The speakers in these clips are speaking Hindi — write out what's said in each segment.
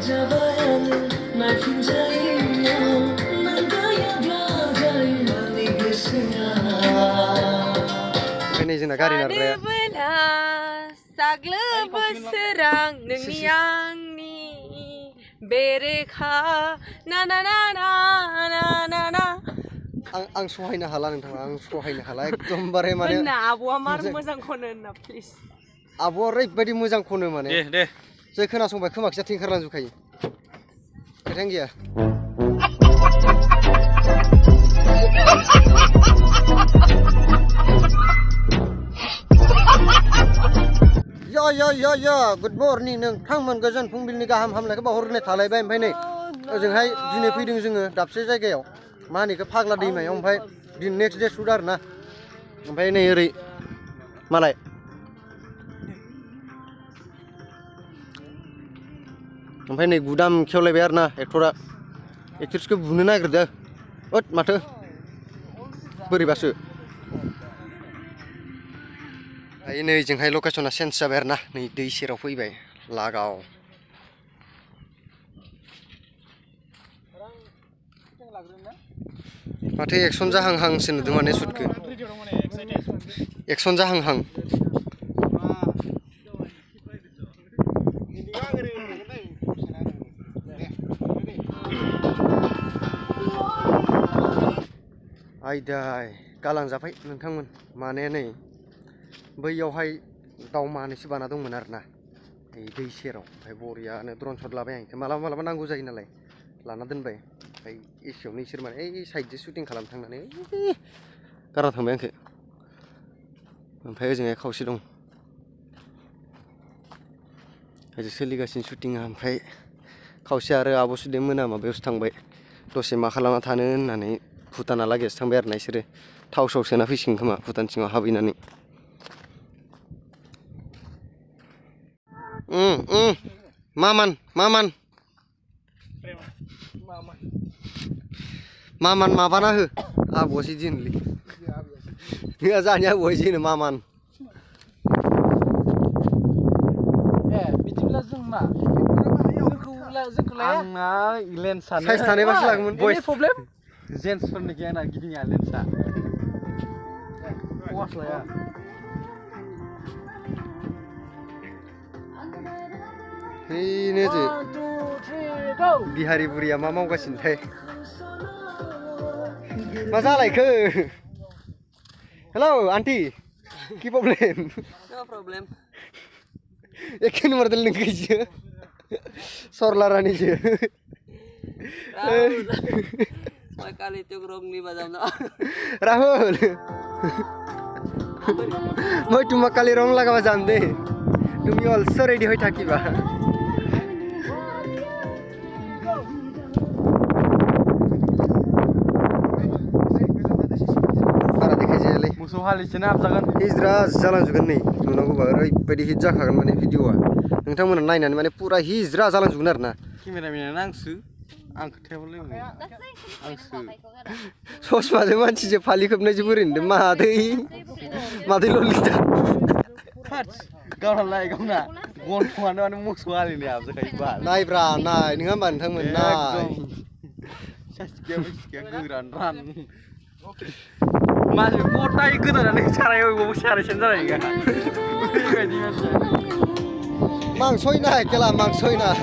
Ini जोंना गारि नारग्राया साग्लोबो सोरां नोंनि आंनि बेरेखा ना ना ना ना ना ना ना आं सहायनो हाला नोंथां आं सहायनो हाला एकदमबारे माने आब'आ मार मोजां खनो होनना प्लिज आब'आ ओरैबायदि मोजां खनो माने दे जै खोनासंबाय खोमाखिया थिंखारलांजोबखायो खोथायानो गैया या गुड मर्निं नोंथांमोन गोजोन फुंबिलिनि गाहाम हामलायनायखौ बावहरनाय थालायबाय ओमफ्राय नै ओजोंहाय दिनै फैदों जोङो दाबसे जायगायाव मा होनो बेखौ फाग्ला दैमायाव ओमफ्राय दिनै नेक्स्ट डे शुट आरोना ओमफ्राय नै ओरै मालाय ओमफ्राय नै गुदाम खेवलायबाय आरोना एक्टरा एक्ट्रेसखौ बुनो नागिरदों ओद माथो बोरैबासो दायो नै जोंहाय लकेसना चेन्ज जाबाय आरोना नै दै सेराव फैबाय लागाव माथो एक्सन जाहांहांसो नुदों माने सुटखौ एक्सन जाहांहां आयदाय गालांजाबाय नोंथांमोन माने नै बैयावहाय दाउ मानैसो बाना दंमोन आरोना दै सेराव ओमफ्राय बरियानो ड्रन शट लाबाय आं बेखौ मालाबा मालाबा नांगौ जायो नालाय लाना दोनबाय ओमफ्राय एसेयावनो इसोर माने ओइ साइडजों शुटिं खालामनो थांनानै गारना थांबाय आंखौ ओमफ्राय ओजोंहाय खावसे दं ओजों सोलिगासिनो शुटिंआ ओमफ्राय खावसे आरो आब' सुदेम मोना माबायावसो थांबाय दसे मा खालामना थानो होननानै भुटानालागैसो थांबाय आरोना इसोरो थाव साव सोना फैसिगोन खोमा भुटान सिङाव हाबहैनानै मामान माबाना हो आब'सो दिनलै नोंहा जानि आब'सो होनो मामान बिदिब्ला जों मा आंना लेन्सआनो साइज थानायबासो लागौमोन बयस प्रब्लेम जेन्सफोरनि गैयाना गिदिङा लेन्सआ वास लाया हैनो बिहारि बुरिया मा मावगासिनोथाय मा जालायखो हेलौ आन्टी কি प्रब्लेम नो प्रब्लेम एखे नम्बर दिल नोंखैसो सरला रानीसो मैं काली तुक रोंगनी बजावना राहुल मैं तुम्हें काली रंग लगावा जान दे तुम्हें ऑल्सो रेडी होई थाकिबा बारा देखाय जायालै मोसौ हालिसेना हाबजागोन हिजरा जालांजोबगोन नै नुनांगौबा ओरैबायदि हिट जाखागोन माने भिडिअआ नोंथांमोना नायनानै माने पुरा हिजरा जालांजोबगोन आरोना केमेरामेनानो आंसो आं खोथायाबोलै आंसो ससमाजों मानसिजों फालि खोबनायजों बोरै नुदों मादै ललिता गावना लाय गावना गन्थंआनो माने मोसौ हालिनाय हाबजाखायो बा नायब्रा नाय नोङा होमबा नोंथांमोन नाय सासिया गोरान रान मासे गथाय गोदानानै सारायाव एवबाबो सारायसेन जानाय नङा ओरैबायदि मानसिया मांसयनाय केला मांसयनाय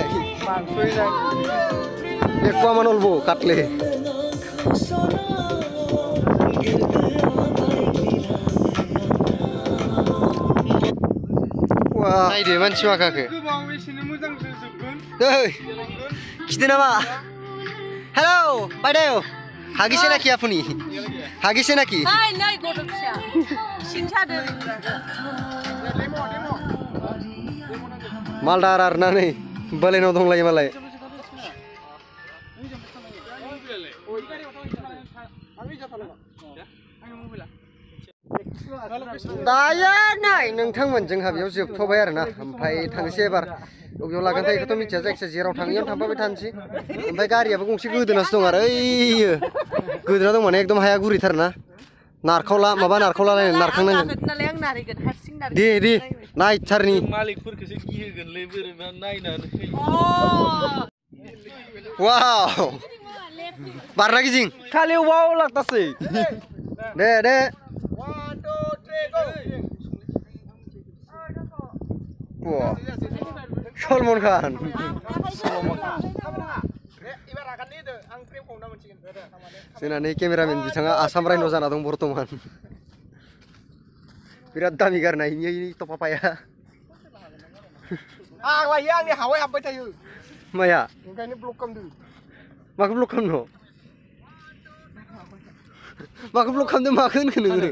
एकवा मानलबो काटले wah नायदो मानसि माखाखो गोबाव एसेनो मोजांसो जोबगोन दै खिथो नामा हेलौ बायदेव हागिसे नाखि आपुनि हागिसे नाखि हाय नाय गथ' फिसा सिंसादो मालदार आरोना नै बोलायनाव दंलायो मालाय दायो नाय नोंथांमोन जोंहा बेयाव जोबथ'बाय आरोना ओमफ्राय थांसै एबार बबेयाव लागोनथाय बेखौथ' मिथिया जायखिजाया जेराव थाङो थांफाबाय थानोसै ओमफ्राय गारियाबो गंसे गोदोनासो दं आरो ओइयो गोदोना दं माने एकदम हाया गुरैथारना नारखावला माबा नारखावलालायनो नारखांनांगोन दे नायथारनि मालिकफोरखौसो गिहोगोनलै बोरैबा नायनानै Wow. Barna gising. Kali wow लागतासै दे 1 2 3 go Wah. Salman Khan. जोंना नै केमेरामेन बिथाङा आसाम रायन' जाना दं बर्तमान बिराद दामि गारनाय इनि टपापाया आं लायो आंनि हावाय हाबबाय थायो माया ओंखायनो ब्लक खालामदों माखौ ब्लक खालामनो माखौ ब्लक खालामदों माखौ होनखो नोङो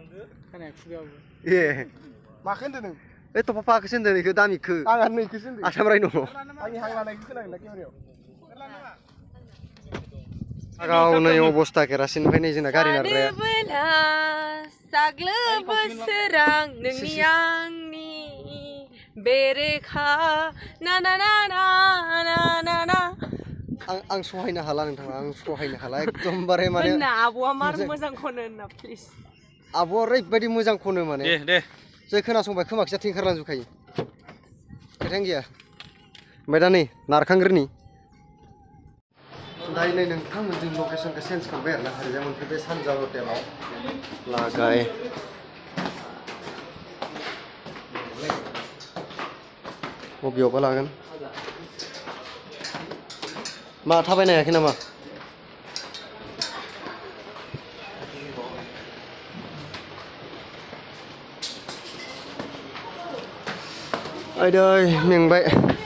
ए माखौ होनदों नों ए टपापाखौसो होनदों इखौ दामिखौ आंहा नैखौसो होनदों आसाम रायन' आंनि हां लानायखौ खोनागोन ना केमेरायाव गावनै अबस्था केरासिननिफ्राय नै जोंना गारि नारग्राया साग्लोबोसोरां नोंनि आंनि बेरेखा ना ना ना ना ना ना ना आं सहायनो हाला नोंथां आं सहायनो हाला एकदमबारे माने होनना आब'आ मार मोजां खनो होनना प्लिज आब'आ ओरैबायदि मोजां खनो माने दे जै खोनासंबाय खोमाखिया थिंखारलांजोबखायो खोथायानो गैया ओमफ्राय दा नै नारखांग्रोनि दायो नै नोंथांमोनजों लकेसनखौ चेन्ज खालामबाय आरोना ओरैजाय मोनफैबाय सानजा हटेलाव लागाय बबेयावबा लागोन मा थाबायनो हायाखै नामा आयदै मेंबाय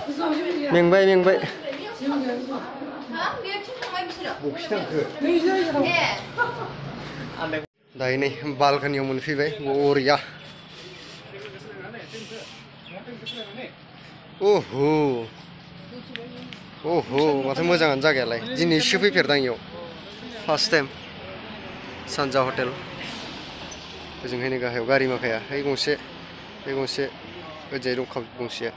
दायो नै बालकानियाव मोनफैबाय बरिया ओहो माथो मोजाङानो जागायालाय दिनैसो फैफेरदां इयाव फार्स्ट टाइम सानजा हटेल ओजोंहाय नै गाहायाव गारि माखाया ओइ गंसे ओजोंहाय दं गंसेया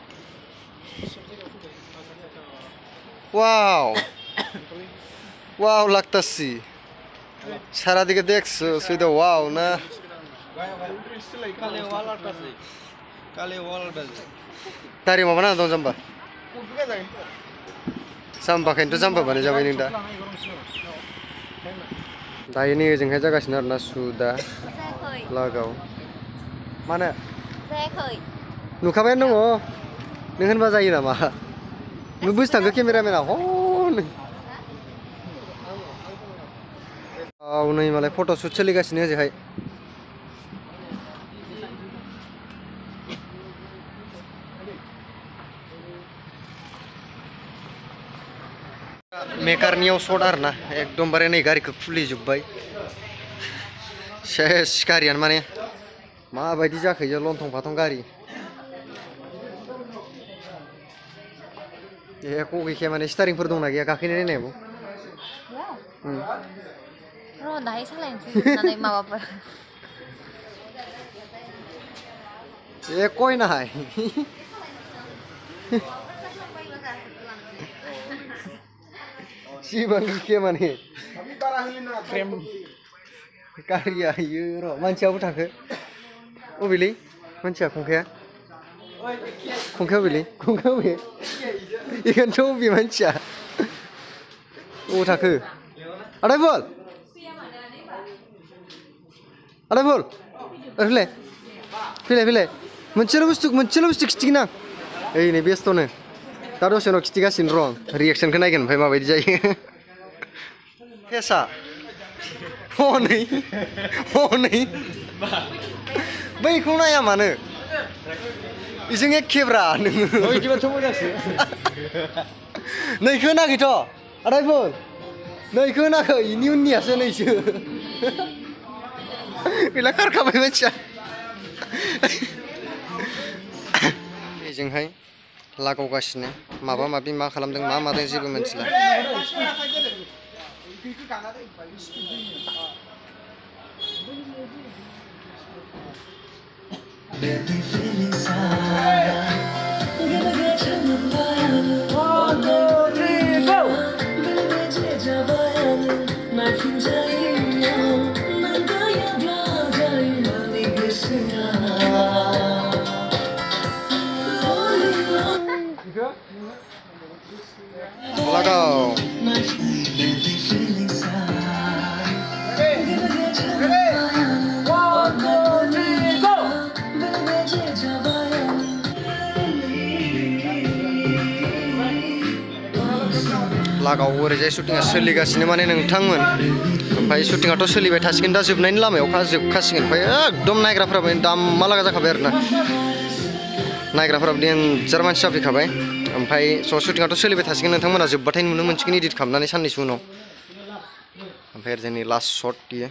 वाव लागतासी सारा दिके देखছো सुइदा वाव ना दारि माबा ना दं जाम्बा जाम्बाखायनोथ' जाम्बा बानाय जाबाय नों दा दायो नै ओजोंहाय जागासिनो आरोना सुदा लागाव मानो नुखाबायानो दङ नों होनबा जायो नामा नों बोसि थांखो केमेरामेना हनै नै मालाय फट'शुट सोलिगासिनो ओजोंहाय मेकारनियाव सर्ट आरोना एकदमबारे नै गारिखौ खुलिजोब्बाय सेस गारियानो माने माबायदि जाखो इयो लन्थं फाथं गारि एख' गैखाया माने स्टारिंफोर दंना गैया गाखोनो नायनायाव र' दाहाय सालायनोसै होननानै माबाफोर ए कय नाहाय सिबां गैखाया माने गारिया इयो र' मानसियाबो थाखो अबेलै मानसिया खंखाया अबे बेखौनोथ' अबे मानसिया अबाव थाखो आदाइफुल फैलाय मोनसेल' बुस्थु खिथिगोन आं ओइ नै बेस्थ'नो दा दसे उनाव खिथिगासिनो र' आं रिएक्सनखौ नायगोन ओमफ्राय माबायदि जायो फेसा हनै बैखौ नाया मानो इजों एखेब्रा नोङो नैखौ होनाखैथ' आदाइफुल नैखौ होनाखै इनि उननियासो नैसो गैला खारखाबाय मानसिया बेजोंहाय लागावगासिनो माबा माबि मा खालामदों मा मादों जेबो मिथिला Lago. Lago ओरैजाय शुटिंआ सोलिगासिनो माने नोंथांमोन ओमफ्राय शुटिंआथ' सोलिबाय थासिगोन दा जोबनायनि लामायाव जोबखासिगोन ओमफ्राय एकदम नायग्राफोराबो दामा लागा जाखाबाय आरोना नायग्राफोराबो डेन्जार मानसि जाफैखाबाय ओमफ्राय स' शुटिंआथ' सोलिबाय थासिगोन नोंथांमोना जोबबाथाय नुनो मोनसिगोन इडिट खालामनानै साननैसो उनाव ओमफ्राय जोंनि लास्ट शट बियो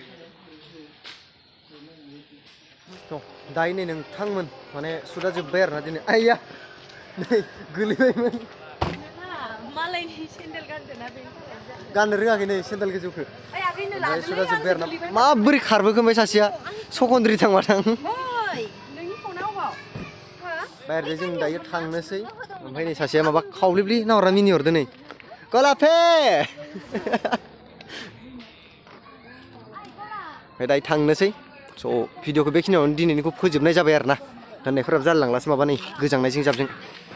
दायो नै नोंथांमोन माने शुटआ जोब्बाय आरोना दिनै आइया नै गोलैबायमोन मालायनि सेन्देल गानदोंना बेनि गाननो रोङाखै नै सेन्देल गोजौखौ ओइ आगैनो ओमफ्राय शुटआ लादोलै जोब्बाय आरोना माबोरै खारबोखो ओमफ्राय सासेया सकन्द्रि थांमाथां ओइ नोंनि फना अबाव बाहेरजों जों दायो थांनोसै ओमफ्राय नै सासेया माबा खावब्लिब्लि नाहरना मिनिहरदो नै गलाफे ओमफ्य दायो थांनोसै स' भिडिअखौ बेखिनियावनो दिनैनिखौ फोजोबनाय जाबाय आरोना गाननायफोराबो जालांलासो माबा नै गोजांनायजों जाबजों